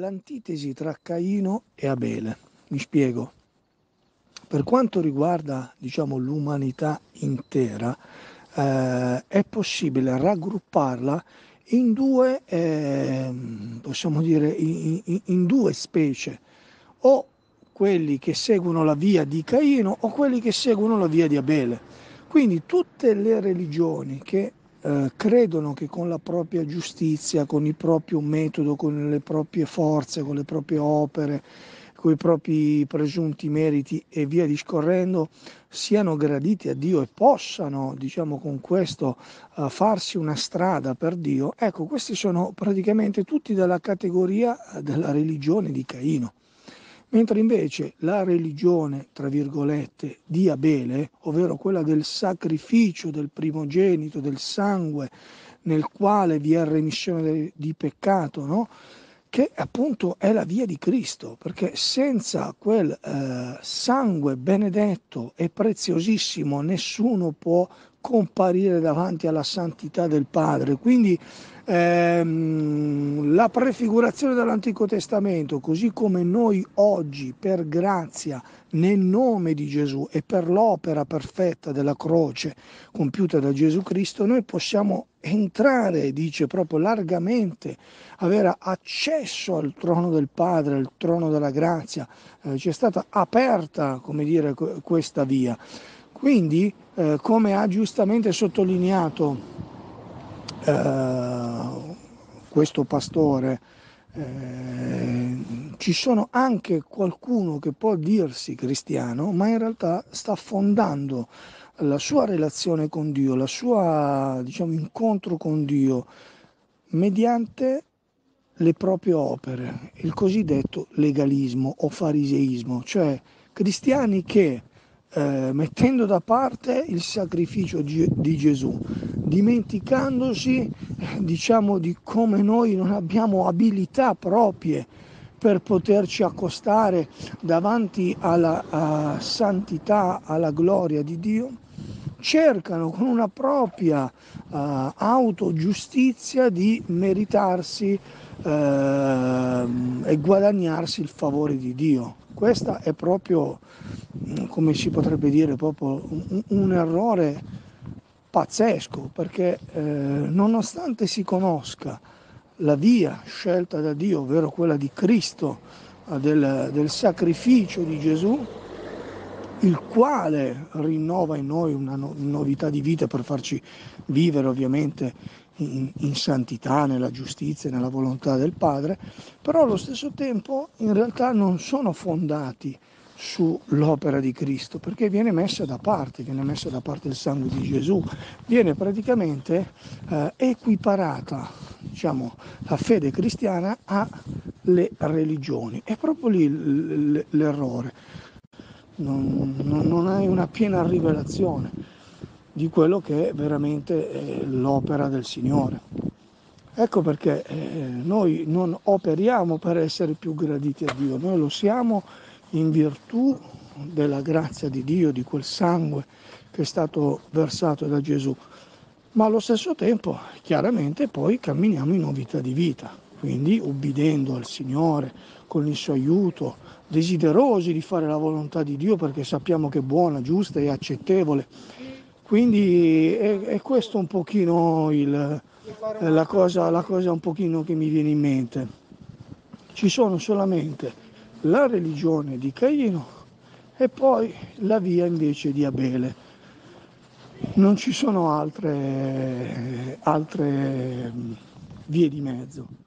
l'antitesi tra Caino e Abele. Mi spiego. Per quanto riguarda, l'umanità intera, è possibile raggrupparla in due, possiamo dire, in due specie, o quelli che seguono la via di Caino o quelli che seguono la via di Abele. Quindi tutte le religioni che credono che con la propria giustizia, con il proprio metodo, con le proprie forze, con le proprie opere, con i propri presunti meriti e via discorrendo, siano graditi a Dio e possano, con questo farsi una strada per Dio, ecco, questi sono praticamente tutti della categoria della religione di Caino. Mentre invece la religione, tra virgolette, di Abele, ovvero quella del sacrificio del primogenito, del sangue, nel quale vi è remissione di peccato, no? Che appunto è la via di Cristo, perché senza quel sangue benedetto e preziosissimo nessuno può comparire davanti alla santità del Padre. Quindi la prefigurazione dell'Antico Testamento, così come noi oggi per grazia nel nome di Gesù e per l'opera perfetta della croce compiuta da Gesù Cristo, noi possiamo entrare, dice proprio largamente, avere accesso al trono del Padre, al trono della grazia. Ci è stata aperta, questa via. Quindi, come ha giustamente sottolineato questo pastore, ci sono anche qualcuno che può dirsi cristiano, ma in realtà sta fondando la sua relazione con Dio, la sua, incontro con Dio mediante le proprie opere, il cosiddetto legalismo o fariseismo, cioè cristiani che mettendo da parte il sacrificio di Gesù, dimenticandosi di come noi non abbiamo abilità proprie per poterci accostare davanti alla santità, alla gloria di Dio, cercano con una propria autogiustizia di meritarsi e guadagnarsi il favore di Dio. Questa è proprio, come si potrebbe dire, proprio un errore pazzesco, perché nonostante si conosca la via scelta da Dio, ovvero quella di Cristo, del sacrificio di Gesù, il quale rinnova in noi una novità di vita per farci vivere ovviamente in santità, nella giustizia, nella volontà del Padre, però allo stesso tempo in realtà non sono fondati sull'opera di Cristo, perché viene messo da parte il sangue di Gesù, viene praticamente equiparata, la fede cristiana alle religioni. È proprio lì l'errore. Non hai una piena rivelazione di quello che è veramente l'opera del Signore. Ecco perché noi non operiamo per essere più graditi a Dio, noi lo siamo in virtù della grazia di Dio, di quel sangue che è stato versato da Gesù, ma allo stesso tempo chiaramente poi camminiamo in novità di vita, quindi ubbidendo al Signore con il suo aiuto, desiderosi di fare la volontà di Dio perché sappiamo che è buona, giusta e accettevole. Quindi è questo un pochino la cosa un pochino che mi viene in mente. Ci sono solamente la religione di Caino e poi la via invece di Abele. Non ci sono altre vie di mezzo.